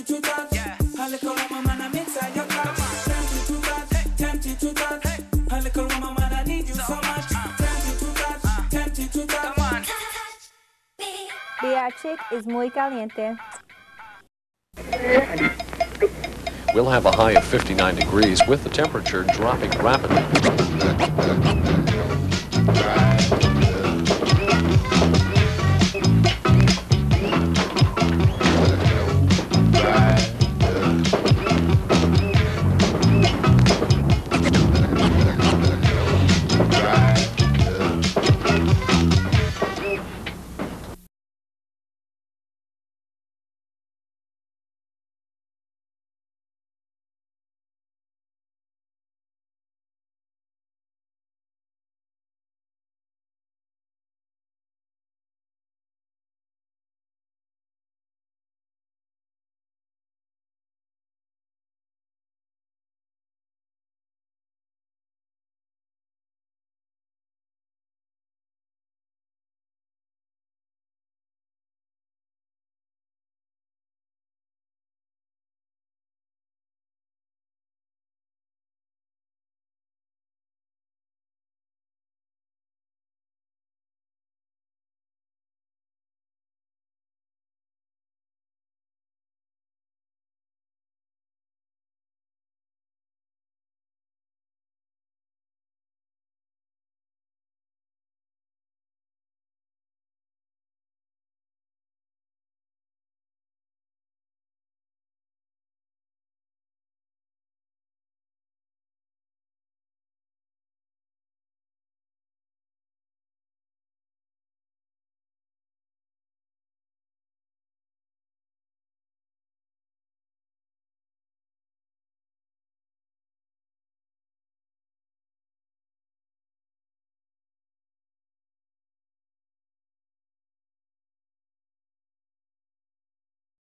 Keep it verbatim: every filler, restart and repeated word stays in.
to touch. A little woman, man, I'm inside your car. Tempted to touch, tempted to touch. A little woman, man, I need you so much. Tempted to touch, tempted to touch. Come on. The chick is muy caliente. We'll have a high of fifty-nine degrees with the temperature dropping rapidly.